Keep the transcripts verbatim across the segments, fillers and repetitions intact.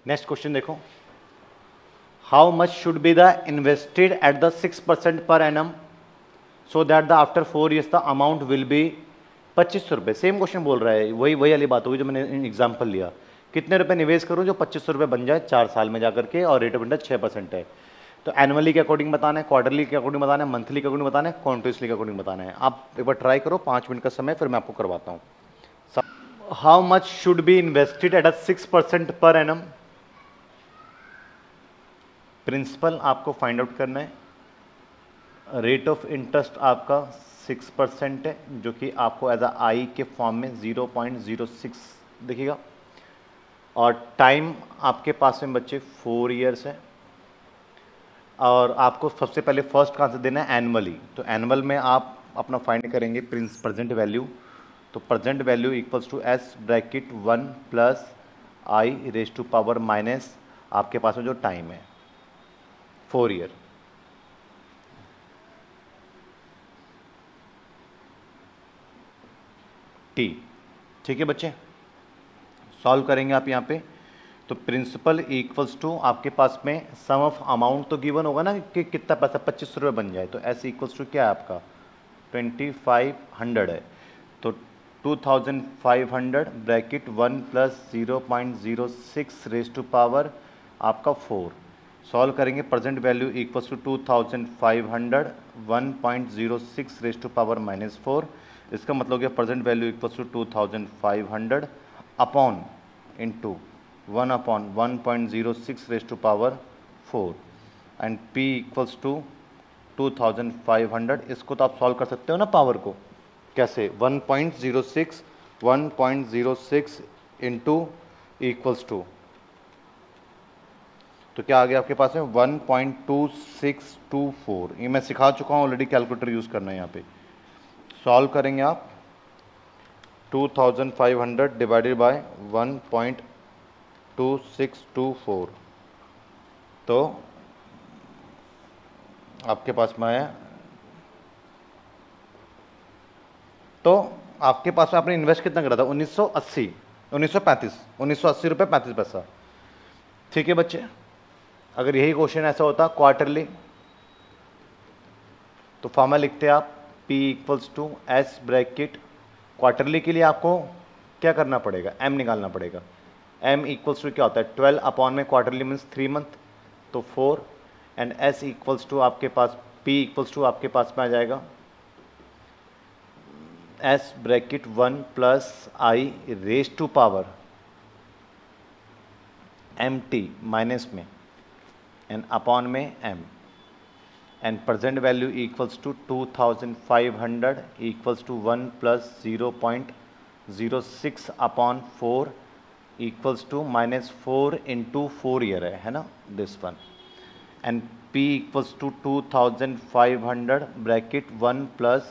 Next question देखो, how much should be the invested at the six percent per annum so that the after four years the amount will be पच्चीस सौ रुपये। Same question बोल रहा है, वही वही वाली बात होगी जो मैंने एग्जाम्पल लिया। कितने रुपए निवेश करूं जो पच्चीस सौ रुपये बन जाए चार साल में जाकर के, और रेट ऑफ इंटरेस्ट छः परसेंट है। तो एनुअली के अकॉर्डिंग बताना है, क्वार्टरली के अकॉर्डिंग बताना है, मंथली के अकॉर्डिंग बताना है, कॉन्टिन्यूसली के अकॉर्डिंग बताना है। आप एक बार ट्राई करो, पाँच मिनट का समय, फिर मैं आपको करवाता हूँ। How much should be invested at a six percent per annum. Principal आपको फाइंड आउट करना है, रेट ऑफ इंटरेस्ट आपका सिक्स परसेंट है जो कि आपको एज अ आई के फॉर्म में ज़ीरो पॉइंट ज़ीरो सिक्स दिखेगा, और टाइम आपके पास में बच्चे फोर इयर्स है, और आपको सबसे पहले फर्स्ट कहाँ से देना है, एनुअली। तो एनुअल में आप अपना फाइंड करेंगे प्रिंस प्रेजेंट वैल्यू। तो present value equals to S bracket one plus I raise to power minus आपके पास में जो टाइम है फोर ईयर। टी, ठीक है बच्चे, सॉल्व करेंगे आप यहाँ पे। तो प्रिंसिपल इक्वल्स टू आपके पास में सम ऑफ अमाउंट तो गिवन होगा ना कि कितना पैसा पच्चीस सौ रुपये बन जाए, तो एस इक्वल्स टू क्या है आपका ट्वेंटी फाइव हंड्रेड है। तो two thousand five hundred bracket one plus zero point zero six raise to power आपका फोर। सॉल्व करेंगे, present value equals to two thousand five hundred one point zero six raise to power minus four. इसका मतलब हो गया present value equals to two thousand five hundred upon into one upon one point zero six raise to power four, and p equals to two thousand five hundred. इसको तो आप solve कर सकते हो ना पावर को, कैसे, one point zero six one point zero six into equals to, तो क्या आ गया आपके पास में one point two six two four. ये मैं सिखा चुका हूँ ऑलरेडी, कैलकुलेटर यूज़ करना है यहाँ पे। सॉल्व करेंगे आप, two thousand five hundred divided by one point two six two four, तो आपके पास में आया, तो आपके पास में आपने इन्वेस्ट कितना करा था उन्नीस सौ अस्सी उन्नीस सौ पैंतीस उन्नीस सौ अस्सी रुपये पैंतीस पैसा। ठीक है बच्चे, अगर यही क्वेश्चन ऐसा होता क्वार्टरली, तो फॉर्मूला लिखते हैं आप P equals to S bracket, quarterly के लिए आपको क्या करना पड़ेगा, M निकालना पड़ेगा। M इक्वल्स टू क्या होता है ट्वेल्व अपॉन में क्वार्टरली मीन्स थ्री मंथ, तो four, and S equals to आपके पास P इक्वल्स टू आपके पास में आ जाएगा S bracket one plus I raise to power M T minus में एंड अपॉन में M, and present value equals to two thousand five hundred equals to one plus zero point zero six upon four equals to minus four into four year है है ना this one, and P equals to two thousand five hundred bracket one plus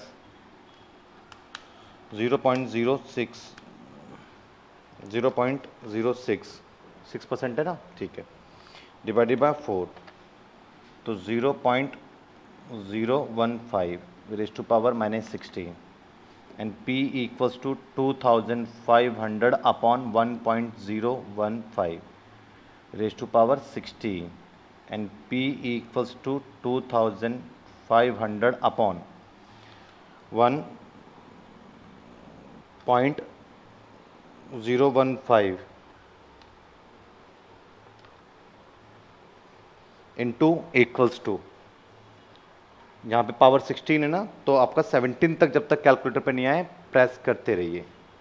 zero point zero six zero point zero six six percent है ना, ठीक है, divided by four, तो zero point zero one five raise to power minus sixteen, and P equals to two thousand five hundred upon one point zero one five raised to power sixteen, and P equals to two thousand five hundred upon one point zero one five into equals to, यहाँ पे power sixteen है ना, तो आपका seventeen तक जब तक calculator पे नहीं आए प्रेस करते रहिए।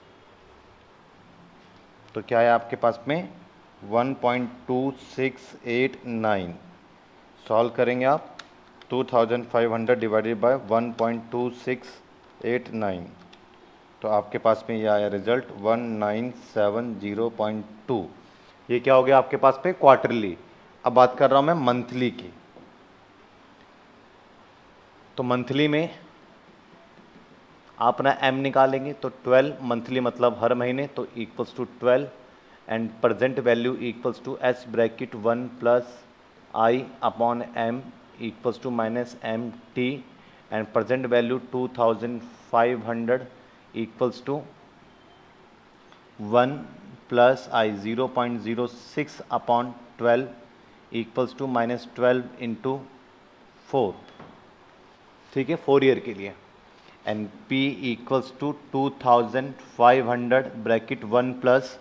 तो क्या है आपके पास में one point two six eight nine. Solve करेंगे आप, two thousand five hundred divided by one point two six eight nine, तो आपके पास में ये आया result one nine seven zero point two. ये क्या हो गया आपके पास पे क्वार्टरली। अब बात कर रहा हूँ मैं मंथली की। तो मंथली में आप ना M निकालेंगे, तो ट्वेल्व मंथली मतलब हर महीने, तो equals to twelve, and present value equals to S bracket one plus I upon M equals to minus M T, and present value two thousand five hundred equals to one plus I zero point zero six upon twelve equals to minus twelve into four, ठीक है, four year के लिए। And P equals to two thousand five hundred bracket one plus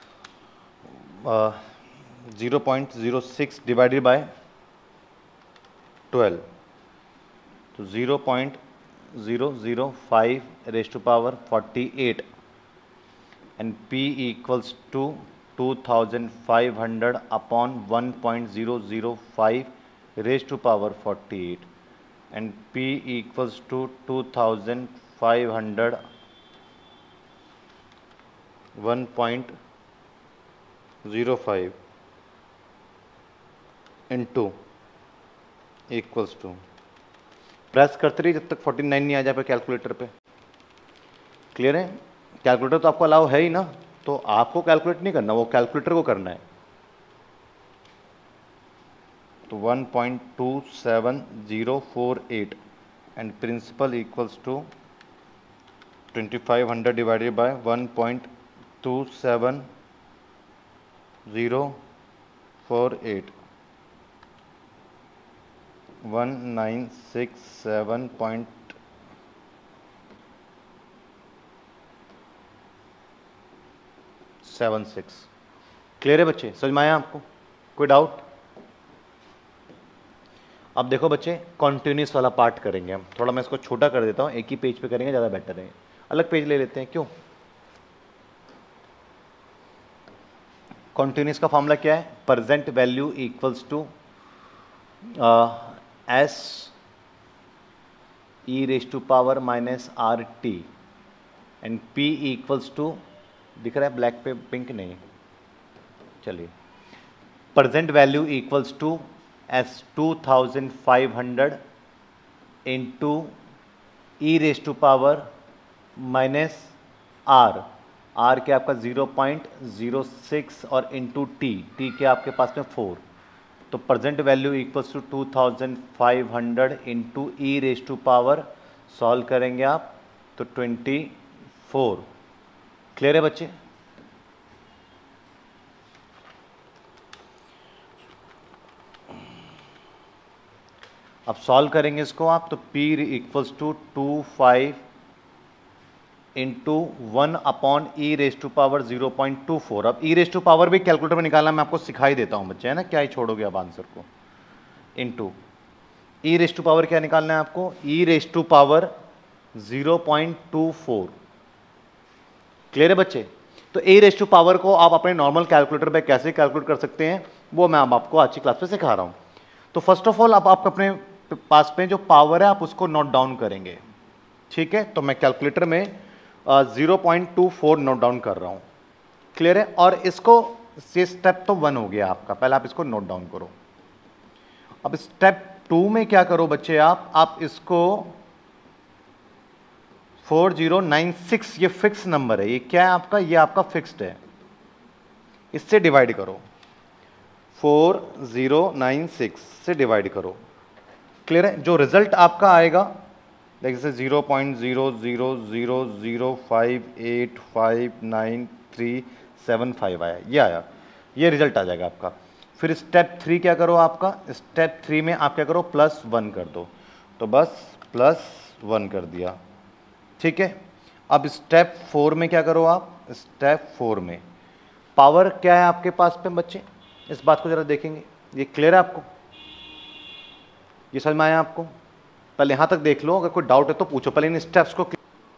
zero point zero six divided by twelve, तो zero point zero zero five raise to power forty eight and P equals to two thousand five hundred upon one point zero zero five raise to power forty eight and P equals to two thousand five hundred one point zero five into equals to, press करते रहिए जब तक forty nine नहीं आ जाए पे calculator पे। Clear है? Calculator तो आपको अलाउ है ही ना, तो आपको कैलकुलेट नहीं करना, वो कैलकुलेटर को करना है। तो one point two seven zero four eight and principal equals to twenty five hundred divided by one point two seven zero four eight one nine six seven point seven six. Clear है बच्चे? समझ में आया आपको? कोई doubt? अब देखो बच्चे, कॉन्टिन्यूस वाला पार्ट करेंगे हम। थोड़ा मैं इसको छोटा कर देता हूँ, एक ही पेज पे करेंगे, ज़्यादा बेटर है। अलग पेज ले लेते हैं, क्यों? कॉन्टिन्यूस का फॉर्मूला क्या है? Present value equals to S E raise to power minus R T and P equals to, दिख रहा है ब्लैक पे पिंक नहीं, चलिए, present value equals to S two thousand five hundred into E raise to power minus R, R के आपका zero point zero six और into T, T के आपके पास में फोर, तो present value equals to two thousand five hundred into E raise to power, solve करेंगे आप तो ट्वेंटी फोर। क्लियर है बच्चे? अब सॉल्व करेंगे इसको आप, तो P equals to two five into one upon E raise to power zero point two four. अब ई रेज टू पावर भी कैलकुलेटर में निकालना मैं आपको सिखाई देता हूं बच्चे, है ना, क्या ही छोड़ोगे अब आंसर को। Into E raise to power क्या निकालना है आपको? E raise to power zero point two four. Clear है बच्चे? तो ई रेज टू पावर को आप अपने नॉर्मल कैलकुलेटर पे कैसे कैलकुलेट कर सकते हैं, वो मैं अब आपको आज की क्लास में सिखा रहा हूं। तो फर्स्ट ऑफ ऑल आप, आप अपने पास में जो पावर है आप उसको नोट डाउन करेंगे, ठीक है? तो मैं कैलकुलेटर में zero point two four note down कर रहा हूं। क्लियर है? और इसको, ये स्टेप तो वन हो गया आपका, पहले आप इसको नोट डाउन करो। अब स्टेप टू में क्या करो बच्चे, आप आप इसको फोर ज़ीरो नाइन सिक्स, ये फिक्स नंबर है, ये क्या है आपका? ये आपका फिक्स्ड है, इससे डिवाइड करो, फोर ज़ीरो नाइन सिक्स से डिवाइड करो। क्लियर है? जो रिजल्ट आपका आएगा, जैसे zero point zero zero zero zero five eight five nine three seven five आया, ये आया, ये रिजल्ट आ जाएगा आपका। फिर स्टेप थ्री क्या करो आपका? स्टेप थ्री में आप क्या करो? प्लस वन कर दो, तो बस प्लस वन कर दिया, ठीक है? अब स्टेप फोर में क्या करो आप? स्टेप फोर में पावर क्या है आपके पास पे बच्चे, इस बात को जरा देखेंगे। ये क्लियर है आपको? ये समझ में आया आपको? पहले यहां तक देख लो, अगर कोई डाउट है तो पूछो, पहले इन स्टेप्स को।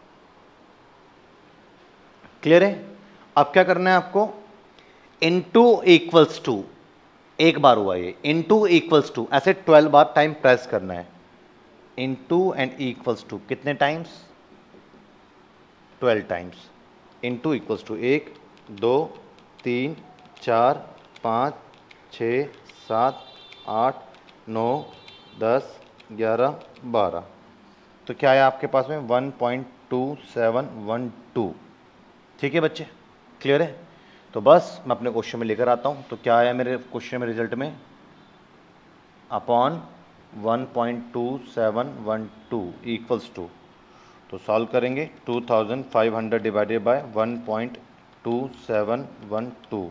क्लियर है? अब क्या करना है आपको? इनटू इक्वल्स टू, एक बार हुआ ये, इनटू इक्वल्स टू, ऐसे ट्वेल्व बार टाइम प्रेस करना है। इनटू एंड इक्वल्स टू कितने times? Twelve times. Into equals to एक, दो, तीन, चार, पाँच, छः, सात, आठ, नौ, दस, ग्यारह, बारह, तो क्या है आपके पास में? One point two seven one two. ठीक है बच्चे? क्लियर है? तो बस मैं अपने क्वेश्चन में लेकर आता हूँ। तो क्या आया मेरे क्वेश्चन में रिजल्ट में? Upon one point two seven one two equals to, तो सॉल्व करेंगे two thousand five hundred divided by one point two seven one two,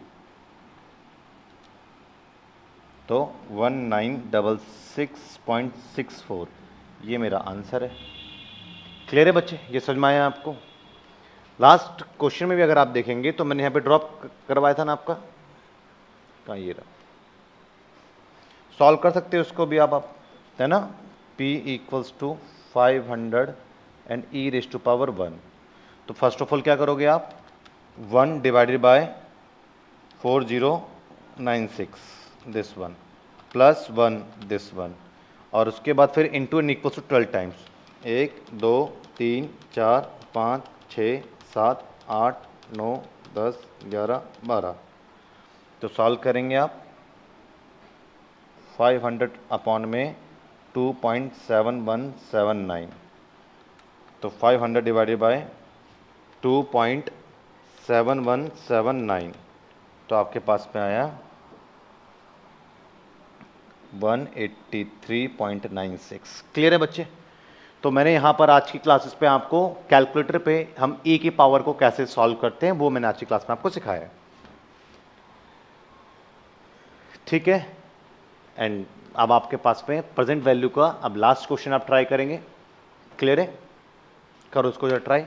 तो one nine double six point six four, ये मेरा answer है। Clear है बच्चे, ये समझ में आया आपको? लास्ट क्वेश्चन में भी अगर आप देखेंगे तो मैंने यहाँ पे ड्रॉप करवाया था ना आपका, कहाँ ये रहा, सॉल्व कर सकते हो उसको भी आप, आप है ना। P equals to five hundred and E raise to power one, तो फर्स्ट ऑफ ऑल क्या करोगे आप, one divided by four zero nine six this one plus one this one, और उसके बाद फिर into N equals to twelve times, एक दो तीन चार पाँच छः सात आठ नौ दस ग्यारह बारह, तो सॉल्व करेंगे आप फाइव हंड्रेड अपॉन में two point seven one seven nine, तो five hundred divided by two point seven one seven nine, तो आपके पास में आया one eighty three point nine six. Clear है बच्चे? तो मैंने यहाँ पर आज की क्लासेस पे आपको कैलकुलेटर पे हम e की पावर को कैसे सॉल्व करते हैं वो मैंने आज की क्लास में आपको सिखाया है। ठीक है, एंड अब आपके पास में प्रेजेंट वैल्यू का अब लास्ट क्वेश्चन आप ट्राई करेंगे। क्लियर है? करो उसको जरा ट्राई।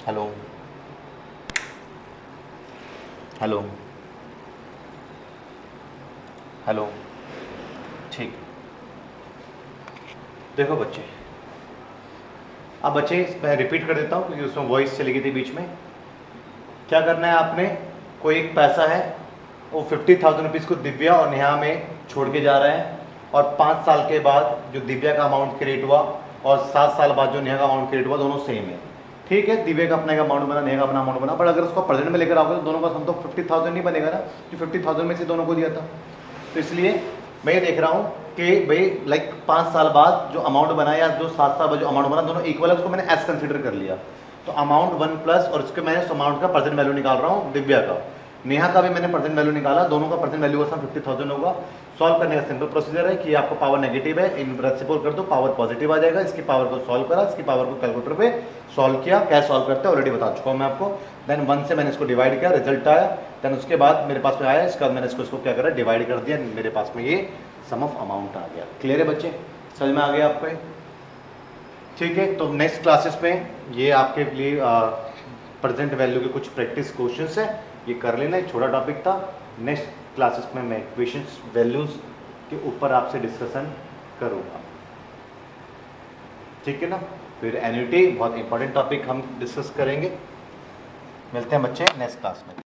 हेलो हेलो हेलो ठीक। देखो बच्चे, अब बच्चे मैं रिपीट कर देता हूँ क्योंकि उसमें वॉइस चली गई थी बीच में। क्या करना है आपने, कोई एक पैसा है वो फिफ्टी थाउजेंड रुपीज़ को दिव्या और नेहा में छोड़ के जा रहे हैं, और पाँच साल के बाद जो दिव्या का अमाउंट क्रिएट हुआ और सात साल बाद जो नेहा का अमाउंट क्रिएट हुआ दोनों सेम है। ठीक है, दिव्या का अपना एक अमाउंट बना, नेहा का अपना अमाउंट बना, बट अगर उसको प्रेजेंट में लेकर आओगे तो दोनों का सम तो फिफ्टी थाउजेंड नहीं बनेगा ना, जो फिफ्टी थाउजेंड में से दोनों को दिया था। तो इसलिए मैं ये देख रहा हूँ कि भाई लाइक पाँच साल बाद जो अमाउंट बना या जो सात साल बाद जो अमाउंट बना दोनों इक्वल है, उसको मैंने एस कंसिडर कर लिया। तो अमाउंट वन प्लस और इसके मैंने उस अमाउंट का प्रेजेंट वैल्यू निकाल रहा हूँ दिव्या का, नेहा का भी मैंने प्रेजेंट वैल्यू निकाला, दोनों का प्रेजेंट वैल्यू का फिफ्टी थाउजेंड होगा। सॉल्व करने का सिंपल प्रोसीजर है कि आपको पावर नेगेटिव है, इन रेसिप्रोकल कर दो, पावर पॉजिटिव आ जाएगा। इसकी पावर को सॉल्व करा, इसकी पावर को कैलकुलेटर पे सॉल्व किया, क्या सॉल्व करते हैं ऑलरेडी बता चुका हूँ मैं आपको। देन वन से मैंने इसको डिवाइड किया, रिजल्ट आया। देन उसके बाद मेरे पास में आया, इसका मैंने इसको इसको क्या करा, डिवाइड कर दिया, मेरे पास में ये सम ऑफ अमाउंट आ गया। क्लियर है बच्चे, समझ में आ गया आपको? ठीक है, तो नेक्स्ट क्लासेस में ये आपके लिए प्रेजेंट वैल्यू के कुछ प्रैक्टिस क्वेश्चंस है, ये कर लेना, एक छोटा टॉपिक था। नेक्स्ट क्लासेस में मैं इक्वेशंस वैल्यूज के ऊपर आपसे डिस्कशन करूँगा। ठीक है ना, फिर एन्युटी बहुत इंपॉर्टेंट टॉपिक हम डिस्कस करेंगे। मिलते हैं बच्चे नेक्स्ट क्लास में।